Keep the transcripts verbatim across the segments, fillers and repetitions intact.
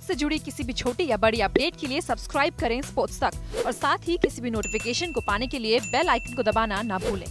Sports से जुड़ी किसी भी छोटी या बड़ी अपडेट के लिए सब्सक्राइब करें स्पोर्ट्स तक और साथ ही किसी भी नोटिफिकेशन को पाने के लिए बेल आइकन को दबाना ना भूलें।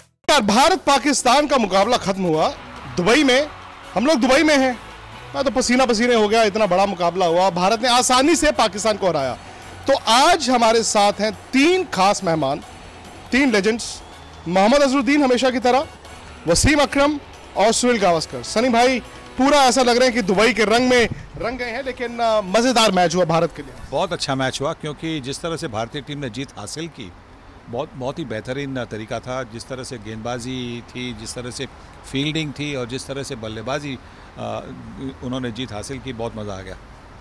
भारत पाकिस्तान का मुकाबला खत्म हुआ दुबई में। हम लोग दुबई में हैं, मैं तो पसीना पसीने हो गया, इतना बड़ा मुकाबला हुआ। भारत ने आसानी से पाकिस्तान को हराया। तो आज हमारे साथ हैं तीन खास मेहमान, तीन लेजेंड्स, मोहम्मद अजहरुद्दीन हमेशा की तरह, वसीम अकरम और सुनील गावस्कर। सनी भाई, पूरा ऐसा लग रहा है कि दुबई के रंग में रंग गए हैं, लेकिन मजेदार मैच हुआ भारत के लिए। बहुत अच्छा मैच हुआ, क्योंकि जिस तरह से भारतीय टीम ने जीत हासिल की, बहुत बहुत ही बेहतरीन तरीका था। जिस तरह से गेंदबाजी थी, जिस तरह से फील्डिंग थी और जिस तरह से बल्लेबाजी उन्होंने जीत हासिल की, बहुत मज़ा आ गया।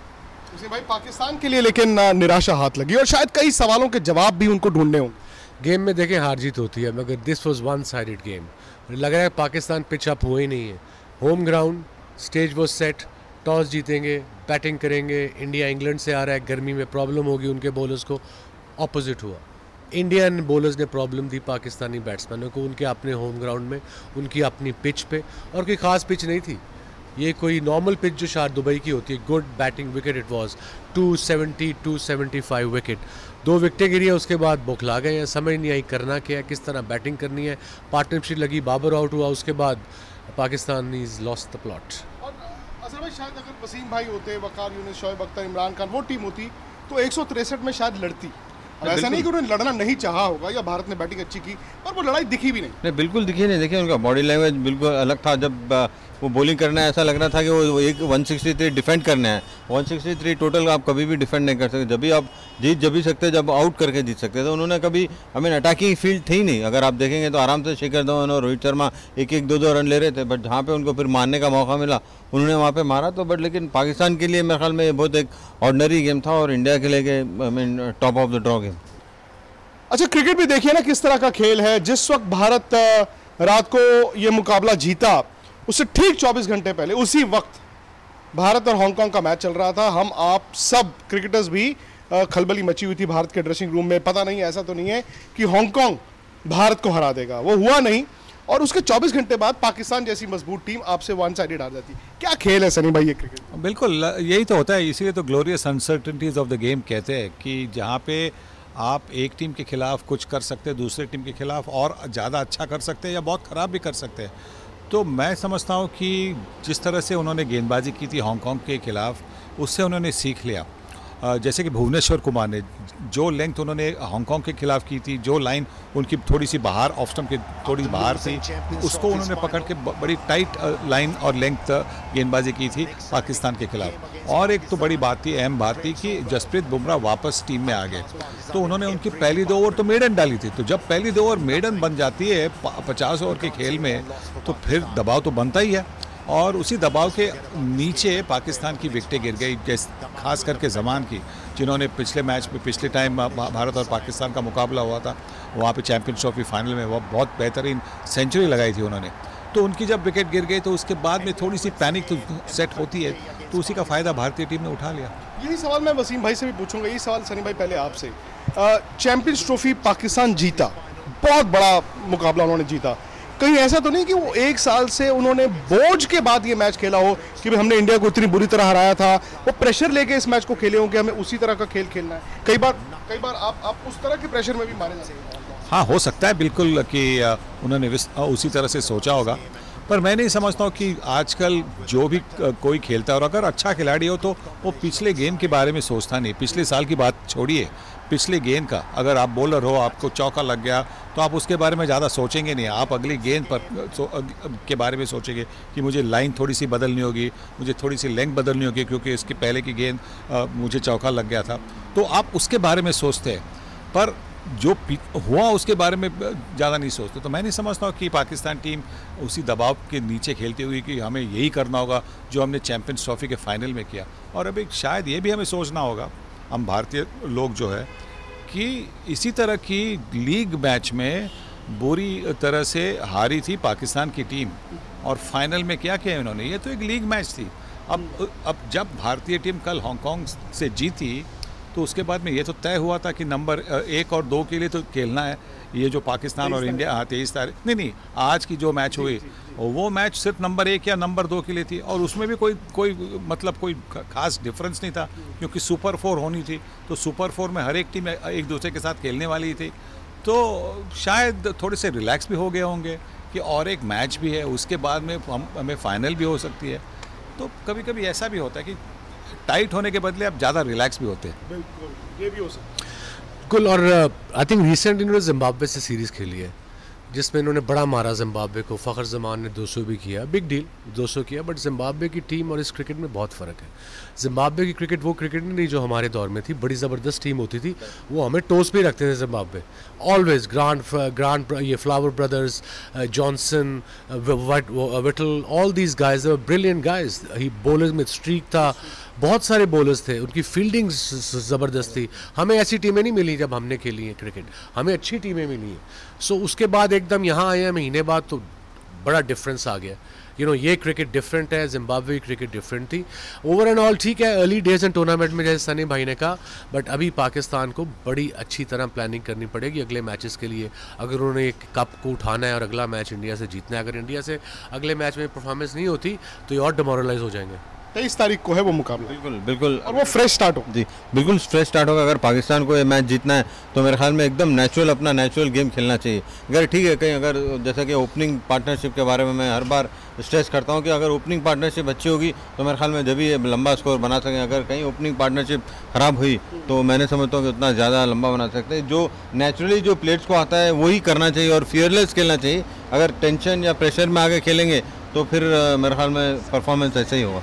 उसी भाई, पाकिस्तान के लिए लेकिन निराशा हाथ लगी और शायद कई सवालों के जवाब भी उनको ढूंढने होंगे। गेम में देखें हार जीत होती है, मगर this was one sided game. लग रहा है पाकिस्तान पिच अप हुआ ही नहीं है। होम ग्राउंड, स्टेज वो सेट, टॉस जीतेंगे, बैटिंग करेंगे। इंडिया इंग्लैंड से आ रहा है, गर्मी में प्रॉब्लम होगी उनके बॉलर्स को। ऑपोजिट हुआ, इंडियन बॉलर्स ने प्रॉब्लम दी पाकिस्तानी बैट्समैनों को, उनके अपने होम ग्राउंड में, उनकी अपनी पिच पे। और कोई ख़ास पिच नहीं थी, ये कोई नॉर्मल पिच जो शायद दुबई की होती है। Good batting wicket it was, two seventy two seventy five wicket. दो विकेटें गिरी है, उसके बाद बौखला गए हैं, समझ नहीं आई करना क्या है, किस तरह बैटिंग करनी है। पार्टनरशिप लगी, बाबर आउट हुआ, उसके बाद Pakistan is lost the plot. और असल में शायद अगर वसीम भाई होते, वकार यूनिस, शोएब अख्तर, इमरान खान, वो टीम होती तो एक सौ तिरसठ में शायद लड़ती। ऐसा नहीं कि उन्होंने लड़ना नहीं चाहा होगा या भारत ने बैटिंग अच्छी की, पर वो लड़ाई दिखी भी नहीं। नहीं, बिल्कुल दिखी नहीं। देखिए, उनका बॉडी लैंग्वेज बिल्कुल अलग था। जब वो बॉलिंग करना है, ऐसा लग रहा था कि वो एक वन सिक्सटी थ्री डिफेंड करना है। वन सिक्सटी थ्री टोटल आप कभी भी डिफेंड नहीं कर सकते। जब भी आप जीत जब भी सकते, जब आउट करके जीत सकते। तो उन्होंने कभी, आई मीन अटैकिंग फील्ड थी नहीं। अगर आप देखेंगे तो आराम से शिखर धवन और रोहित शर्मा एक एक दो दो रन ले रहे थे, बट जहाँ पे उनको फिर मारने का मौका मिला, उन्होंने वहाँ पे मारा। तो बट लेकिन पाकिस्तान के लिए मेरे ख्याल में बहुत एक ऑर्डिनरी गेम था और इंडिया के लिए I mean top of the draw game. अच्छा, क्रिकेट भी देखिए ना किस तरह का खेल है। जिस वक्त भारत रात को ये मुकाबला जीता, उससे ठीक चौबीस घंटे पहले उसी वक्त भारत और हांगकांग का मैच चल रहा था। हम आप सब क्रिकेटर्स भी खलबली मची हुई थी भारत के ड्रेसिंग रूम में। पता नहीं, ऐसा तो नहीं है कि हांगकांग भारत को हरा देगा, वो हुआ नहीं। और उसके चौबीस घंटे बाद पाकिस्तान जैसी मजबूत टीम आपसे वन साइडेड हार जाती। क्या खेल है सनी भाई ये क्रिकेट? बिल्कुल यही तो होता है। इसीलिए तो glorious uncertainties of the game कहते हैं कि जहाँ पे आप एक टीम के खिलाफ कुछ कर सकते हैं, दूसरे टीम के खिलाफ और ज़्यादा अच्छा कर सकते हैं या बहुत ख़राब भी कर सकते हैं। तो मैं समझता हूँ कि जिस तरह से उन्होंने गेंदबाजी की थी हांगकांग के खिलाफ, उससे उन्होंने सीख लिया। जैसे कि भुवनेश्वर कुमार ने जो लेंथ उन्होंने हांगकांग के खिलाफ की थी, जो लाइन उनकी थोड़ी सी बाहर, ऑफ स्टंप के थोड़ी बाहर थी, उसको उन्होंने पकड़ के बड़ी टाइट लाइन और लेंथ गेंदबाजी की थी पाकिस्तान के खिलाफ। और एक तो बड़ी बात थी, अहम बात थी कि जसप्रीत बुमराह वापस टीम में आ गए। तो उन्होंने उनकी पहली दो ओवर तो मेडन डाली थी। तो जब पहली दो ओवर मेडन बन जाती है पचास ओवर के खेल में, तो फिर दबाव तो बनता ही है। और उसी दबाव के नीचे पाकिस्तान की विकेटें गिर गई, जैसे खास करके जमान की, जिन्होंने पिछले मैच में, पिछले टाइम भारत और पाकिस्तान का मुकाबला हुआ था, वहाँ पे चैंपियंस ट्रॉफी फाइनल में वो बहुत बेहतरीन सेंचुरी लगाई थी उन्होंने। तो उनकी जब विकेट गिर गई तो उसके बाद में थोड़ी सी पैनिक तो सेट होती है, तो उसी का फ़ायदा भारतीय टीम ने उठा लिया। यही सवाल मैं वसीम भाई से भी पूछूंगा। यही सवाल सनी भाई पहले आपसे। चैंपियंस ट्रॉफी पाकिस्तान जीता, बहुत बड़ा मुकाबला उन्होंने जीता। कहीं ऐसा तो नहीं कि वो एक साल से उन्होंने बोझ के बाद ये मैच खेला हो कि भाई हमने इंडिया को इतनी बुरी तरह हराया था, वो प्रेशर लेके इस मैच को खेले हो कि हमें उसी तरह का खेल खेलना है? कई बार कई बार आप आप उस तरह के प्रेशर में भी मारे जाते हैं। हाँ, हो सकता है बिल्कुल कि उन्होंने उसी तरह से सोचा होगा, पर मैं नहीं समझता हूँ कि आजकल जो भी कोई खेलता है और अगर अच्छा खिलाड़ी हो तो वो पिछले गेम के बारे में सोचता नहीं। पिछले साल की बात छोड़िए, पिछले गेंद का, अगर आप बॉलर हो, आपको चौका लग गया, तो आप उसके बारे में ज़्यादा सोचेंगे नहीं। आप अगली गेंद पर के बारे में सोचेंगे कि मुझे लाइन थोड़ी सी बदलनी होगी, मुझे थोड़ी सी लेंथ बदलनी होगी, क्योंकि इसके पहले की गेंद मुझे चौका लग गया था। तो आप उसके बारे में सोचते हैं, पर जो हुआ उसके बारे में ज़्यादा नहीं सोचते। तो मैं नहीं समझता कि पाकिस्तान टीम उसी दबाव के नीचे खेलती हुई कि हमें यही करना होगा जो हमने चैंपियंस ट्रॉफी के फाइनल में किया। और अभी शायद ये भी हमें सोचना होगा, हम भारतीय लोग जो है, कि इसी तरह की लीग मैच में बुरी तरह से हारी थी पाकिस्तान की टीम और फाइनल में क्या किया इन्होंने। ये तो एक लीग मैच थी। अब अब जब भारतीय टीम कल हांगकांग से जीती, तो उसके बाद में ये तो तय हुआ था कि नंबर एक और दो के लिए तो खेलना है। ये जो पाकिस्तान और इंडिया, हाँ तेईस तारीख नहीं नहीं आज की जो मैच हुई, और वो मैच सिर्फ नंबर एक या नंबर दो के लिए थी, और उसमें भी कोई कोई मतलब कोई खास डिफरेंस नहीं था, क्योंकि सुपर फोर होनी थी, तो सुपर फोर में हर एक टीम एक दूसरे के साथ खेलने वाली थी, तो शायद थोड़े से रिलैक्स भी हो गए होंगे कि और एक मैच भी है, उसके बाद में हम हमें फाइनल भी हो सकती है। तो कभी कभी ऐसा भी होता है कि टाइट होने के बदले आप ज़्यादा रिलैक्स भी होते हैं। बिल्कुल, ये भी हो सकता है। बिल्कुल। और आई थिंक रिसेंट इन्होंने जिम्बाब्वे से सीरीज़ खेली है जिसमें इन्होंने बड़ा मारा जिम्बाब्वे को। फ़खर जमान ने दो सौ भी किया, बिग डील दो सौ किया, बट जिम्बाब्वे की टीम और इस क्रिकेट में बहुत फ़र्क है। जिम्बाब्वे की क्रिकेट वो क्रिकेट नहीं जो हमारे दौर में थी, बड़ी ज़बरदस्त टीम होती थी, वो हमें टोस पे रखते थे जिम्बाब्वे ऑलवेज। ग्रांड ग्रांड ये Flower brothers, Johnson, Whittall, all these guys brilliant guys. ही बॉलर्स में स्ट्रीक था, बहुत सारे बॉलर्स थे, उनकी फील्डिंग ज़बरदस्त थी। हमें ऐसी टीमें नहीं मिली जब हमने खेली हैं क्रिकेट, हमें अच्छी टीमें मिली हैं। सो so, उसके बाद एकदम यहाँ आए हैं महीने बाद तो बड़ा डिफरेंस आ गया। यू नो ये क्रिकेट डिफरेंट है, जिम्बाब्वे की क्रिकेट डिफरेंट थी। ओवर एंड ऑल ठीक है, अर्ली डेज एंड टूर्नामेंट में जैसे सनी भाई ने कहा, बट अभी पाकिस्तान को बड़ी अच्छी तरह प्लानिंग करनी पड़ेगी अगले मैचेस के लिए। अगर उन्होंने एक कप को उठाना है और अगला मैच इंडिया से जीतना है, अगर इंडिया से अगले मैच में परफॉर्मेंस नहीं होती तो ये और डिमोरलाइज हो जाएंगे। तेईस तारीख को है वो मुकाबला। बिल्कुल बिल्कुल, और वो फ्रेश स्टार्ट हो। जी बिल्कुल फ्रेश स्टार्ट होगा। अगर पाकिस्तान को ये मैच जीतना है तो मेरे ख्याल में एकदम नेचुरल अपना नेचुरल गेम खेलना चाहिए। अगर ठीक है, कहीं अगर जैसा कि ओपनिंग पार्टनरशिप के बारे में मैं हर बार स्ट्रेस करता हूँ कि अगर ओपनिंग पार्टनरशिप अच्छी होगी तो मेरे ख्याल में जब भी ये लंबा स्कोर बना सकें। अगर कहीं ओपनिंग पार्टनरशिप ख़राब हुई तो मैंने समझता हूँ कि उतना ज़्यादा लंबा बना सकते हैं। जो नेचुरली जो प्लेयर्स को आता है वही करना चाहिए और फियरलेस खेलना चाहिए। अगर टेंशन या प्रेशर में आगे खेलेंगे तो फिर मेरे ख्याल में परफॉर्मेंस ऐसे ही होगा।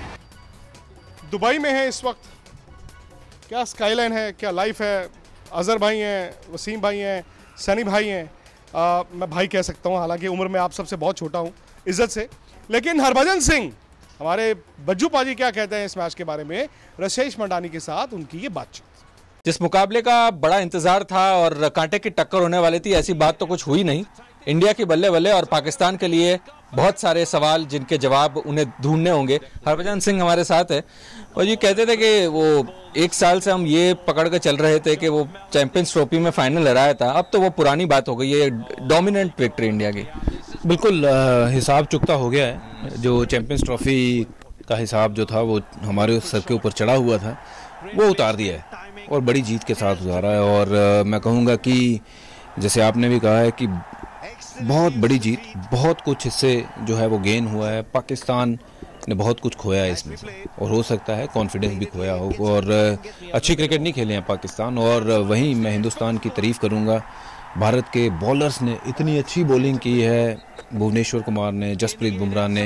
दुबई में है इस वक्त, क्या स्काईलाइन है, क्या लाइफ है। अजहर भाई हैं, वसीम भाई हैं, सनी भाई हैं, आ, मैं भाई कह सकता हूँ, हालांकि उम्र में आप सबसे बहुत छोटा हूँ इज्जत से। लेकिन हरभजन सिंह, हमारे बज्जू पाजी क्या कहते हैं इस मैच के बारे में, रशेश मंडानी के साथ उनकी ये बातचीत। जिस मुकाबले का बड़ा इंतजार था और कांटे की टक्कर होने वाली थी, ऐसी बात तो कुछ हुई नहीं। इंडिया की बल्ले बल्ले और पाकिस्तान के लिए बहुत सारे सवाल जिनके जवाब उन्हें ढूंढने होंगे। हरभजन सिंह हमारे साथ है और ये कहते थे कि वो एक साल से हम ये पकड़ के चल रहे थे कि वो चैंपियंस ट्रॉफी में फाइनल हराया था, अब तो वो पुरानी बात हो गई है, डोमिनेंट विक्ट्री इंडिया की। बिल्कुल हिसाब चुकता हो गया है। जो चैंपियंस ट्रॉफी का हिसाब जो था वो हमारे सर के ऊपर चढ़ा हुआ था, वो उतार दिया है और बड़ी जीत के साथ उतारा है। और मैं कहूँगा कि जैसे आपने भी कहा है कि बहुत बड़ी जीत, बहुत कुछ इससे जो है वो गेन हुआ है। पाकिस्तान ने बहुत कुछ खोया है इसमें से, और हो सकता है कॉन्फिडेंस भी खोया हो। और अच्छी क्रिकेट नहीं खेले हैं पाकिस्तान। और वहीं मैं हिंदुस्तान की तारीफ़ करूंगा, भारत के बॉलर्स ने इतनी अच्छी बॉलिंग की है, भुवनेश्वर कुमार ने, जसप्रीत बुमराह ने,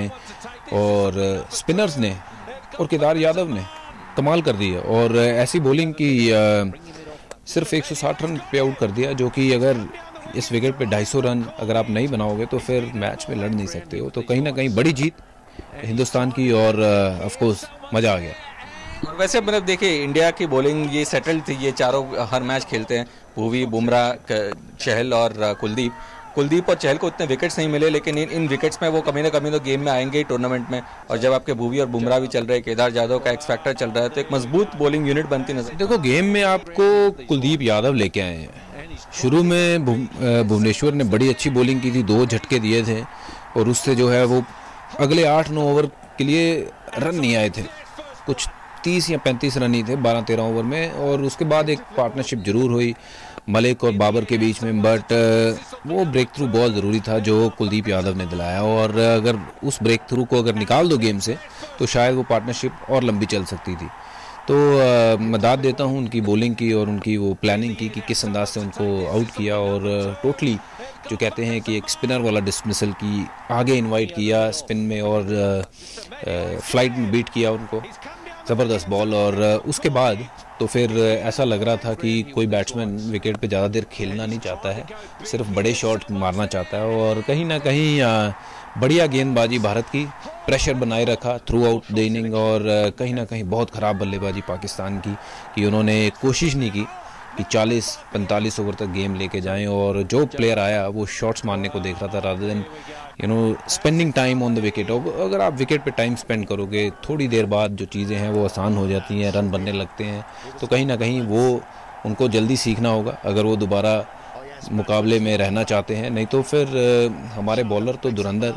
और स्पिनर्स ने और केदार यादव ने कमाल कर दी है। और ऐसी बॉलिंग की सिर्फ एक सौ साठ रन पे आउट कर दिया, जो कि अगर इस विकेट पे ढाई सौ रन अगर आप नहीं बनाओगे तो फिर मैच में लड़ नहीं सकते हो। तो कहीं ना कहीं बड़ी जीत हिंदुस्तान की और ऑफ कोर्स मज़ा आ गया। और वैसे मतलब देखिए, इंडिया की बॉलिंग ये सेटल्ड थी, ये चारों हर मैच खेलते हैं, भुवी, बुमराह, चहल और कुलदीप। कुलदीप और चहल को उतने विकेट्स नहीं मिले, लेकिन इन इन विकेट्स में वो कभी ना कभी तो गेम में आएंगे टूर्नामेंट में। और जब आपके भुवी और बुमराह भी चल रहे हैं, केदार यादव का एक्स फैक्टर चल रहा है, तो एक मजबूत बॉलिंग यूनिट बनती नजर। देखो, गेम में आपको कुलदीप यादव लेके आए हैं। शुरू में भुवनेश्वर ने बड़ी अच्छी बॉलिंग की थी, दो झटके दिए थे, और उससे जो है वो अगले आठ नौ ओवर के लिए रन नहीं आए थे, कुछ तीस या पैंतीस रन ही थे बारह तेरह ओवर में। और उसके बाद एक पार्टनरशिप जरूर हुई मलिक और बाबर के बीच में, बट वो ब्रेक थ्रू बहुत ज़रूरी था जो कुलदीप यादव ने दिलाया। और अगर उस ब्रेक थ्रू को अगर निकाल दो गेम से तो शायद वो पार्टनरशिप और लंबी चल सकती थी। तो आ, मैं दाद देता हूँ उनकी बॉलिंग की और उनकी वो प्लानिंग की कि किस अंदाज से उनको आउट किया। और टोटली जो कहते हैं कि एक स्पिनर वाला डिसमिसल की, आगे इनवाइट किया स्पिन में और फ्लाइट में बीट किया उनको, ज़बरदस्त बॉल। और उसके बाद तो फिर ऐसा लग रहा था कि कोई बैट्समैन विकेट पे ज़्यादा देर खेलना नहीं चाहता है, सिर्फ बड़े शॉट मारना चाहता है। और कहीं ना कहीं आ, बढ़िया गेंदबाजी भारत की, प्रेशर बनाए रखा थ्रू आउट द इनिंग। और कहीं ना कहीं बहुत ख़राब बल्लेबाजी पाकिस्तान की कि उन्होंने कोशिश नहीं की कि चालीस पैंतालीस ओवर तक गेम लेके जाएं। और जो प्लेयर आया वो शॉट्स मारने को देख रहा था rather than you know spending time on the wicket. अगर आप विकेट पे टाइम स्पेंड करोगे, थोड़ी देर बाद जो चीज़ें हैं वो आसान हो जाती हैं, रन बनने लगते हैं। तो कहीं ना कहीं वो उनको जल्दी सीखना होगा अगर वो दोबारा मुकाबले में रहना चाहते हैं। नहीं तो फिर हमारे बॉलर तो धुरंधर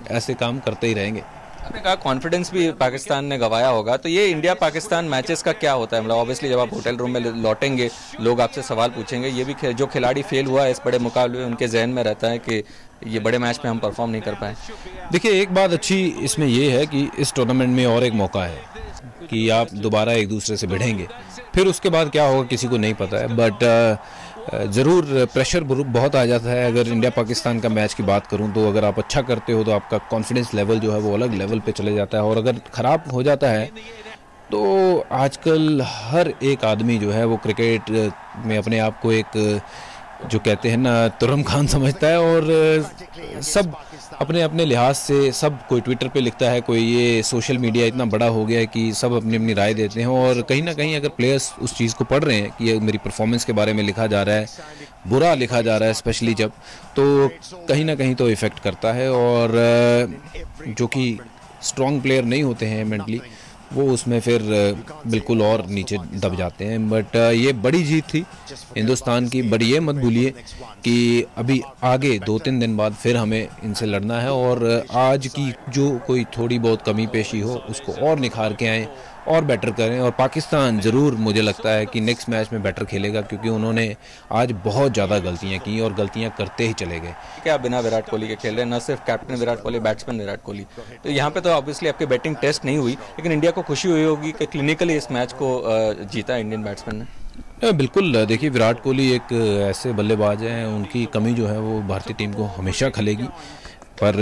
ऐसे काम करते ही रहेंगे। आपने कहा कॉन्फिडेंस भी पाकिस्तान ने गंवाया होगा, तो ये इंडिया पाकिस्तान मैचेस का क्या होता है? मतलब ऑब्वियसली जब आप होटल रूम में लौटेंगे लोग आपसे सवाल पूछेंगे, ये भी जो खिलाड़ी फेल हुआ है इस बड़े मुकाबले में उनके जहन में रहता है कि ये बड़े मैच में हम परफॉर्म नहीं कर पाए। देखिए, एक बात अच्छी इसमें ये है कि इस टूर्नामेंट में और एक मौका है कि आप दोबारा एक दूसरे से भिड़ेंगे, फिर उसके बाद क्या होगा किसी को नहीं पता है। बट ज़रूर प्रेशर बहुत आ जाता है। अगर इंडिया पाकिस्तान का मैच की बात करूं तो अगर आप अच्छा करते हो तो आपका कॉन्फिडेंस लेवल जो है वो अलग लेवल पे चले जाता है, और अगर ख़राब हो जाता है तो आजकल हर एक आदमी जो है वो क्रिकेट में अपने आप को एक जो कहते हैं ना तुर्रम खान समझता है, और सब अपने अपने लिहाज से सब कोई ट्विटर पे लिखता है, कोई ये सोशल मीडिया इतना बड़ा हो गया है कि सब अपनी अपनी राय देते हैं, और कहीं ना कहीं अगर प्लेयर्स उस चीज़ को पढ़ रहे हैं कि ये मेरी परफॉर्मेंस के बारे में लिखा जा रहा है, बुरा लिखा जा रहा है स्पेशली जब, तो कहीं ना कहीं तो इफ़ेक्ट करता है। और जो कि स्ट्रॉन्ग प्लेयर नहीं होते हैं मेंटली, वो उसमें फिर बिल्कुल और नीचे दब जाते हैं। बट ये बड़ी जीत थी हिंदुस्तान की, बट ये मत भूलिए कि अभी आगे दो तीन दिन बाद फिर हमें इनसे लड़ना है, और आज की जो कोई थोड़ी बहुत कमी पेशी हो उसको और निखार के आएँ और बेटर करें। और पाकिस्तान ज़रूर मुझे लगता है कि नेक्स्ट मैच में बेटर खेलेगा, क्योंकि उन्होंने आज बहुत ज़्यादा गलतियां की और गलतियां करते ही चले गए। क्या बिना विराट कोहली के खेल रहे हैं, न सिर्फ कैप्टन विराट कोहली, बैट्समैन विराट कोहली, तो यहाँ पे तो ऑब्वियसली आपकी बैटिंग टेस्ट नहीं हुई, लेकिन इंडिया को खुशी हुई होगी कि क्लिनिकली इस मैच को जीता इंडियन बैट्समैन ने। बिल्कुल, देखिए विराट कोहली एक ऐसे बल्लेबाज हैं, उनकी कमी जो है वो भारतीय टीम को हमेशा खलेगी, पर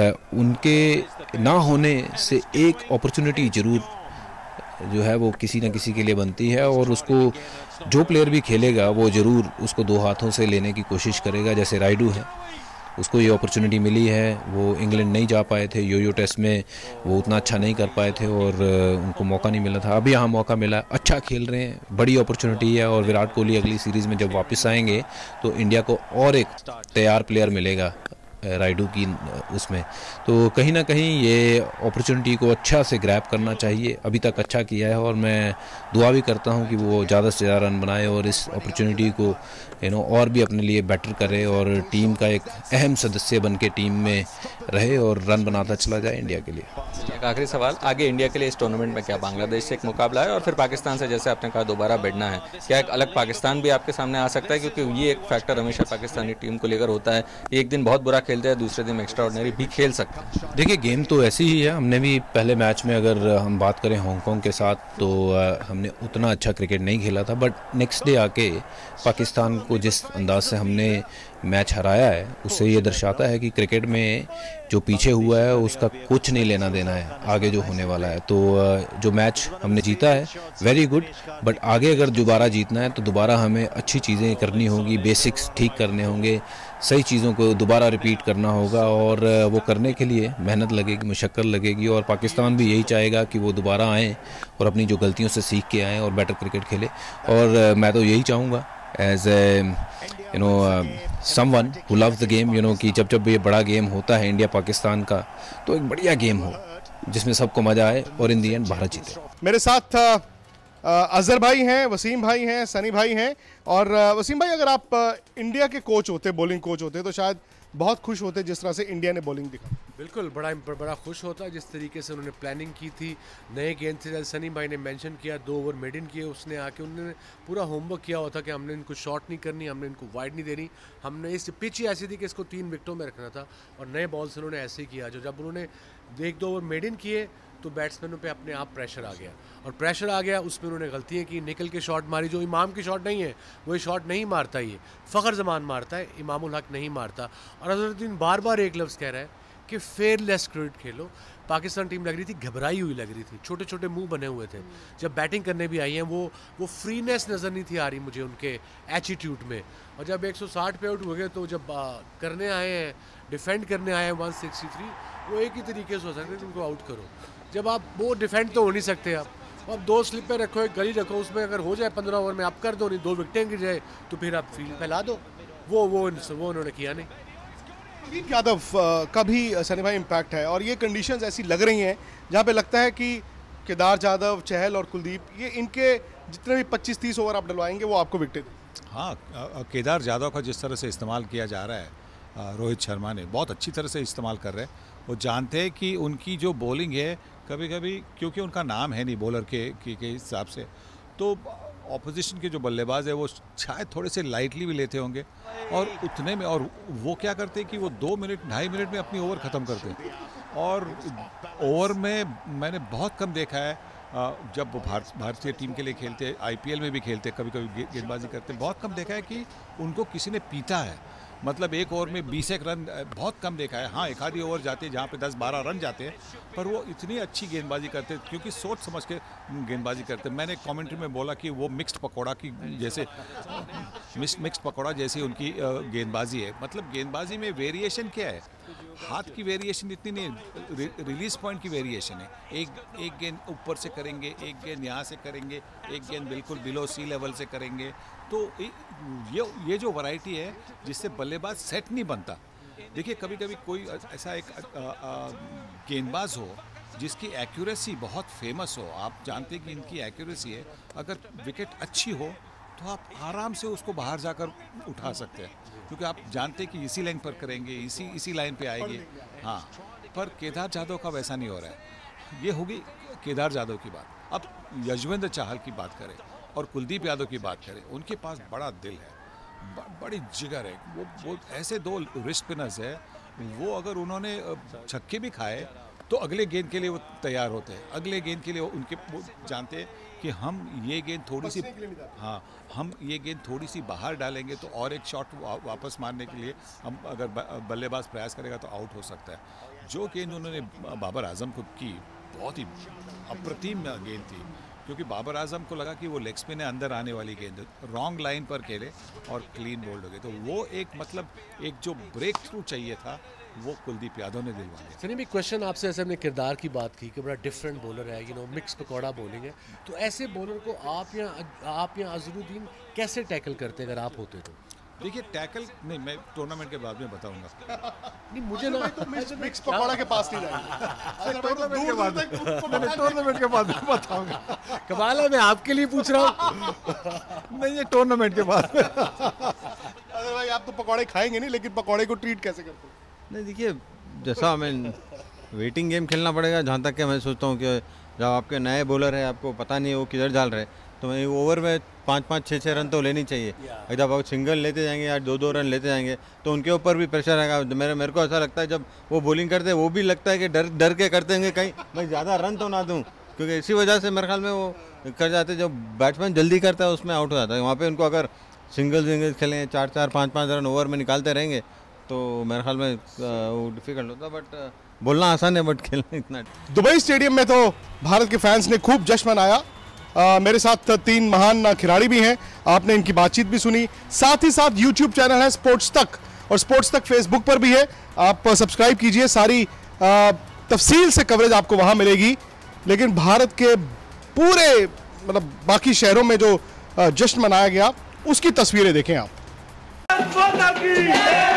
उनके ना होने से एक अपॉर्चुनिटी ज़रूर जो है वो किसी न किसी के लिए बनती है, और उसको जो प्लेयर भी खेलेगा वो ज़रूर उसको दो हाथों से लेने की कोशिश करेगा। जैसे राइडू है, उसको ये अपॉर्चुनिटी मिली है, वो इंग्लैंड नहीं जा पाए थे, यो यो टेस्ट में वो उतना अच्छा नहीं कर पाए थे और उनको मौका नहीं मिला था, अभी यहाँ मौका मिला, अच्छा खेल रहे हैं, बड़ी अपॉर्चुनिटी है। और विराट कोहली अगली सीरीज़ में जब वापस आएंगे तो इंडिया को और एक तैयार प्लेयर मिलेगा राइडू की उसमें, तो कहीं ना कहीं ये अपॉर्चुनिटी को अच्छा से ग्रैब करना चाहिए। अभी तक अच्छा किया है और मैं दुआ भी करता हूं कि वो ज़्यादा से ज़्यादा रन बनाए और इस अपॉर्चुनिटी को यू नो और भी अपने लिए बेटर करे और टीम का एक अहम सदस्य बन के टीम में रहे और रन बनाता चला जाए इंडिया के लिए। एक आखिरी सवाल, आगे इंडिया के लिए इस टूर्नामेंट में क्या बांग्लादेश से एक मुकाबला है और फिर पाकिस्तान से, जैसे आपने कहा, दोबारा भिड़ना है, क्या एक अलग पाकिस्तान भी आपके सामने आ सकता है? क्योंकि ये एक फैक्टर हमेशा पाकिस्तानी टीम को लेकर होता है, एक दिन बहुत बुरा खेलते हैं, दूसरे दिन एक्स्ट्रा ऑर्डिनरी भी खेल सकते हैं। देखिए गेम तो ऐसी ही है, हमने भी पहले मैच में अगर हम बात करें हांगकांग के साथ तो हमने उतना अच्छा क्रिकेट नहीं खेला था, बट नेक्स्ट डे आके पाकिस्तान को जिस अंदाज से हमने मैच हराया है उससे ये दर्शाता है कि क्रिकेट में जो पीछे हुआ है उसका कुछ नहीं लेना देना है आगे जो होने वाला है। तो जो मैच हमने जीता है वेरी गुड, बट आगे अगर दोबारा जीतना है तो दोबारा हमें अच्छी चीज़ें करनी होगी, बेसिक्स ठीक करने होंगे, सही चीज़ों को दोबारा रिपीट करना होगा और वो करने के लिए मेहनत लगेगी, मशक्क़त लगेगी और पाकिस्तान भी यही चाहेगा कि वो दोबारा आएँ और अपनी जो गलतियों से सीख के आएँ और बेटर क्रिकेट खेले। और मैं तो यही चाहूँगा as a you know someone who loves the game, you know कि जब जब ये बड़ा गेम होता है इंडिया पाकिस्तान का तो एक बढ़िया गेम हो जिसमें सबको मज़ा आए और इन दी एंड भारत जीते। मेरे साथ अजहर भाई हैं, वसीम भाई हैं, सनी भाई हैं। और वसीम भाई, अगर आप इंडिया के कोच होते, बॉलिंग कोच होते, तो शायद बहुत खुश होते जिस तरह से इंडिया ने बॉलिंग दिखा। बिल्कुल, बड़ा बड़ा खुश होता जिस तरीके से उन्होंने प्लानिंग की थी, नए गेंद से सनी भाई ने मेंशन किया, दो ओवर मेड इन किए, उसने आके उन्होंने पूरा होमवर्क किया हुआ था कि हमने इनको शॉट नहीं करनी, हमने इनको वाइड नहीं देनी, हमने इस पिच ही ऐसी थी कि इसको तीन विकेटों में रखना था और नए बॉल से उन्होंने ऐसे ही किया। जो जब उन्होंने एक दो ओवर मेड इन किए तो बैट्समैनों पे अपने आप प्रेशर आ गया और प्रेशर आ गया उसमें उन्होंने गलतियाँ की, निकल के शॉट मारी, जो इमाम की शॉट नहीं है वो ये शॉट नहीं मारता, ये फ़खर जमान मारता है, इमामुल हक नहीं मारता। और अजहरुद्दीन बार बार एक लफ्ज़ कह रहा है कि फेयरलेस क्रिकेट खेलो। पाकिस्तान टीम लग रही थी घबराई हुई लग रही थी, छोटे छोटे मुंह बने हुए थे, जब बैटिंग करने भी आई हैं वो वो फ्रीनेस नज़र नहीं थी आ रही मुझे उनके एटीट्यूड में। और जब एक सौ साठ पे आउट हो गए तो जब आ, करने आए हैं, डिफेंड करने आए हैं एक सौ तिरसठ, वो एक ही तरीके से हो सकते थे उनको आउट करो। जब आप वो डिफेंड तो हो नहीं सकते, आप अब दो स्लिप पे रखो, एक गली रखो, उसमें अगर हो जाए पंद्रह ओवर में आप कर दो, नहीं दो विकेटें गिर जाए तो फिर आप फील्ड फैला दो, वो वो वो उन्होंने किया नहीं। कुलदीप यादव का भी सनी भाई इम्पैक्ट है और ये कंडीशंस ऐसी लग रही हैं जहाँ पे लगता है कि केदार जाधव, चहल और कुलदीप, ये इनके जितने भी पच्चीस तीस ओवर आप डलवाएंगे वो आपको विकेट दें। हाँ, केदार जाधव का जिस तरह से इस्तेमाल किया जा रहा है रोहित शर्मा ने बहुत अच्छी तरह से इस्तेमाल कर रहे हैं। वो जानते हैं कि उनकी जो बॉलिंग है कभी कभी, क्योंकि उनका नाम है नहीं बॉलर के के हिसाब से, तो ऑपोजिशन के जो बल्लेबाज है वो शायद थोड़े से लाइटली भी लेते होंगे और उतने में, और वो क्या करते हैं कि वो दो मिनट ढाई मिनट में अपनी ओवर ख़त्म करते हैं। और ओवर में मैंने बहुत कम देखा है जब वो भारत भारतीय टीम के लिए खेलते, आईपीएल में भी खेलते, कभी कभी गेंदबाजी करते, बहुत कम देखा है कि उनको किसी ने पीटा है। मतलब एक ओवर में बीस एक रन बहुत कम देखा है। हाँ, एक आधी ओवर जाते हैं जहाँ पे दस बारह रन जाते हैं, पर वो इतनी अच्छी गेंदबाजी करते हैं क्योंकि सोच समझ के गेंदबाजी करते हैं। मैंने कमेंट्री में बोला कि वो मिक्स्ड पकौड़ा की जैसे मिक्स मिक्स्ड पकौड़ा जैसी उनकी गेंदबाजी है। मतलब गेंदबाजी में वेरिएशन क्या है, हाथ की वेरिएशन इतनी नहीं, रिलीज पॉइंट की वेरिएशन है। एक एक गेंद ऊपर से करेंगे, एक गेंद यहाँ से करेंगे, एक गेंद बिल्कुल बिलो सी लेवल से करेंगे। तो ये ये जो वैरायटी है जिससे बल्लेबाज सेट नहीं बनता। देखिए कभी कभी कोई ऐसा एक गेंदबाज हो जिसकी एक्यूरेसी बहुत फेमस हो, आप जानते हैं कि इनकी एक्यूरेसी है, अगर विकेट अच्छी हो तो आप आराम से उसको बाहर जाकर उठा सकते हैं क्योंकि आप जानते हैं कि इसी लाइन पर करेंगे, इसी इसी लाइन पे आएंगे। हाँ, पर केदार जाधव का वैसा नहीं हो रहा है। ये होगी केदार जाधव की बात। अब यजवेंद्र चाहल की बात करें और कुलदीप यादव की बात करें, उनके पास बड़ा दिल है, बड़ी जिगर है। वो वो ऐसे दो रिस्ट स्पिनर्स है, वो अगर उन्होंने छक्के भी खाए तो अगले गेंद के लिए वो तैयार होते हैं। अगले गेंद के लिए उनके वो जानते हैं कि हम ये गेंद थोड़ी सी, हाँ हम ये गेंद थोड़ी सी बाहर डालेंगे तो और एक शॉट वापस मारने के लिए हम अगर बल्लेबाज प्रयास करेगा तो आउट हो सकता है। जो गेंद उन्होंने बाबर आजम को की, बहुत ही अप्रतिम गेंद थी क्योंकि बाबर आजम को लगा कि वो लेग स्पिन है, अंदर आने वाली गेंद, रॉन्ग लाइन पर खेले और क्लीन बोल्ड हो गए। तो वो एक मतलब एक जो ब्रेक थ्रू चाहिए था वो कुलदीप यादव ने दिलवा दिया। सनी, एक क्वेश्चन आपसे, ऐसे हमने किरदार की बात की कि बड़ा डिफरेंट बॉलर है, you know mix pakora bowling है, तो ऐसे बॉलर को आप या आप या अजरुद्दीन कैसे टैकल करते अगर आप होते तो? देखिए टैकल नहीं, मैं टूर्नामेंट के बाद में बताऊंगा। नहीं मुझे ना तो मिक्स पकौड़ा के पास नहीं जाएंगे, टूर्नामेंट के बाद टूर्नामेंट के बाद में बताऊंगा। कमाल है, मैं आपके लिए पूछ रहा हूँ। नहीं, ये टूर्नामेंट के बाद। अरे भाई आप तो पकौड़े खाएंगे नहीं, लेकिन पकौड़े को ट्रीट कैसे करते हैं? नहीं देखिए, जैसा हमें वेटिंग गेम खेलना पड़ेगा। जहाँ तक कि मैं सोचता हूँ कि जब आपके नए बॉलर है, आपको पता नहीं है वो किधर डाल रहे, तो मैं ओवर में पाँच पाँच छः छः रन तो लेनी चाहिए। जब आप सिंगल लेते जाएंगे या दो दो रन लेते जाएंगे तो उनके ऊपर भी प्रेशर आएगा। मेरे मेरे को ऐसा लगता है जब वो बॉलिंग करते हैं वो भी लगता है कि डर डर के करते हैं कहीं मैं ज़्यादा रन तो ना दूँ, क्योंकि इसी वजह से मेरे ख्याल में वो कर जाते हैं। जब बैट्समैन जल्दी करता है उसमें आउट हो जाता है। वहाँ पर उनको अगर सिंगल सिंगल खेलें, चार चार पाँच पाँच रन ओवर में निकालते रहेंगे तो मेरे ख्याल में वो डिफिकल्ट होता। बट बोलना आसान है, बट खेलना इतना। दुबई स्टेडियम में तो भारत के फैंस ने खूब जश्न मनाया। आ, मेरे साथ तीन महान खिलाड़ी भी हैं, आपने इनकी बातचीत भी सुनी। साथ ही साथ यूट्यूब चैनल है स्पोर्ट्स तक, और स्पोर्ट्स तक फेसबुक पर भी है, आप सब्सक्राइब कीजिए। सारी आ, तफसील से कवरेज आपको वहां मिलेगी। लेकिन भारत के पूरे मतलब बाकी शहरों में जो जश्न मनाया गया उसकी तस्वीरें देखें आप।